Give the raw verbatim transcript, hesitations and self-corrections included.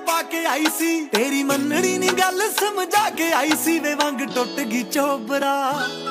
ਪਾ ਕੇ ਆਈ ਸੀ, ਤੇਰੀ ਮੰਨਣੀ ਨੀ ਗੱਲ ਸਮਝਾ ਕੇ ਆਈ ਸੀ ਵੇ, ਵੰਗ ਟੁੱਟ ਗਈ ਚੋਬਰਾ।